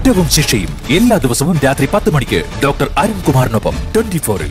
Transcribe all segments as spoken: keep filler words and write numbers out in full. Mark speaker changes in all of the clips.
Speaker 1: കുറ്റവും ശിക്ഷയും എല്ലാ ദിവസവും രാത്രി പത്ത് മണിക്ക് ഡോക്ടർ അരുൺകുമാറിനൊപ്പം ട്വന്റി ഫോറിൽ.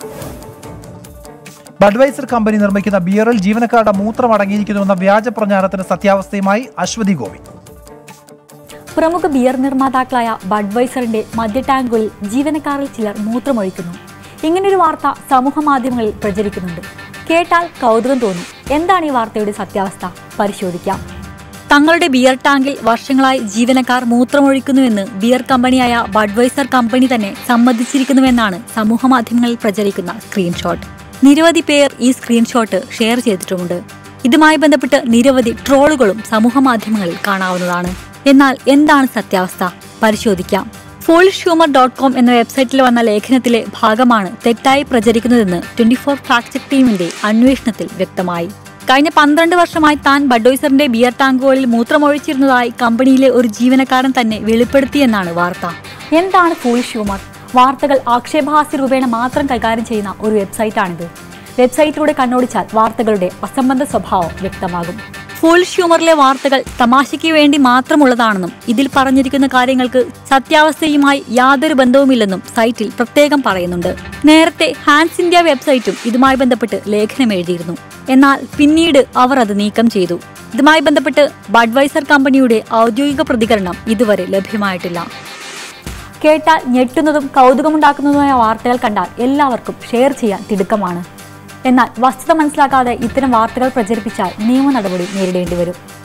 Speaker 2: ബഡ്വൈസർ കമ്പനി നിർമ്മിക്കുന്ന ബിയറിൽ ജീവനക്കാരുടെ മൂത്രം അടങ്ങിയിരിക്കുന്നുവെന്ന വ്യാജ പ്രചാരണത്തിന് സത്യാവസ്ഥയുമായി അശ്വതി ഗോപി.
Speaker 3: പ്രമുഖ ബിയർ നിർമ്മാതാക്കളായ ബഡ്വൈസറിന്റെ മദ്യ ടാങ്കുകളിൽ ജീവനക്കാരിൽ ചിലർ മൂത്രമൊഴിക്കുന്നു. ഇങ്ങനൊരു വാർത്ത സമൂഹ മാധ്യമങ്ങളിൽ പ്രചരിക്കുന്നുണ്ട്. കേട്ടാൽ കൗതുകം തോന്നും. എന്താണ് ഈ വാർത്തയുടെ സത്യാവസ്ഥ? പരിശോധിക്കാം. തങ്ങളുടെ ബിയർ ടാങ്കിൽ വർഷങ്ങളായി ജീവനക്കാർ മൂത്രമൊഴിക്കുന്നുവെന്ന് ബിയർ കമ്പനിയായ ബഡ്വൈസർ കമ്പനി തന്നെ സമ്മതിച്ചിരിക്കുന്നുവെന്നാണ് സമൂഹ മാധ്യമങ്ങളിൽ പ്രചരിക്കുന്ന സ്ക്രീൻഷോട്ട്. നിരവധി പേർ ഈ സ്ക്രീൻഷോട്ട് ഷെയർ ചെയ്തിട്ടുമുണ്ട്. ഇതുമായി ബന്ധപ്പെട്ട് നിരവധി ട്രോളുകളും സമൂഹ മാധ്യമങ്ങളിൽ കാണാവുന്നതാണ്. എന്നാൽ എന്താണ് സത്യാവസ്ഥ? പരിശോധിക്കാം. ഫോളിഷ് ഹ്യൂമർ ഡോട്ട് കോം എന്ന വെബ്സൈറ്റിൽ വന്ന ലേഖനത്തിലെ ഭാഗമാണ് തെറ്റായി പ്രചരിക്കുന്നതെന്ന് ട്വന്റി ഫോർ ഫാക്ട് ചെക്ക് ടീമിന്റെ അന്വേഷണത്തിൽ വ്യക്തമായി. കഴിഞ്ഞ പന്ത്രണ്ട് വർഷമായി താൻ ബഡ്വൈസറിന്റെ ബിയർ ടാങ്കുകളിൽ മൂത്രമൊഴിച്ചിരുന്നതായി കമ്പനിയിലെ ഒരു ജീവനക്കാരൻ തന്നെ വെളിപ്പെടുത്തിയെന്നാണ് വാർത്ത. എന്താണ് ഫോളിഷ് ഹ്യൂമർ? വാർത്തകൾ ആക്ഷേപഹാസ്യ രൂപേണ മാത്രം കൈകാര്യം ചെയ്യുന്ന ഒരു വെബ്സൈറ്റാണിത്. വെബ്സൈറ്റിലൂടെ കണ്ണോടിച്ചാൽ വാർത്തകളുടെ അസംബന്ധ സ്വഭാവം വ്യക്തമാകും. ഫോളിഷ് ഹ്യൂമറിലെ വാർത്തകൾ തമാശയ്ക്ക് വേണ്ടി മാത്രമുള്ളതാണെന്നും ഇതിൽ പറഞ്ഞിരിക്കുന്ന കാര്യങ്ങൾക്ക് സത്യാവസ്ഥയുമായി യാതൊരു ബന്ധവുമില്ലെന്നും സൈറ്റിൽ പ്രത്യേകം പറയുന്നുണ്ട്. നേരത്തെ ഹാൻസ് ഇന്ത്യ വെബ്സൈറ്റും ഇതുമായി ബന്ധപ്പെട്ട് ലേഖനം എഴുതിയിരുന്നു. എന്നാൽ പിന്നീട് അവർ അത് നീക്കം ചെയ്തു. ഇതുമായി ബന്ധപ്പെട്ട് ബഡ്വൈസർ കമ്പനിയുടെ ഔദ്യോഗിക പ്രതികരണം ഇതുവരെ ലഭ്യമായിട്ടില്ല. കേട്ടാൽ ഞെട്ടുന്നതും കൗതുകമുണ്ടാക്കുന്നതുമായ വാർത്തകൾ കണ്ടാൽ എല്ലാവർക്കും ഷെയർ ചെയ്യാൻ തിടുക്കമാണ്. എന്നാൽ വസ്തുത മനസ്സിലാക്കാതെ ഇത്തരം വാർത്തകൾ പ്രചരിപ്പിച്ചാൽ നിയമ നടപടി നേരിടേണ്ടി വരും.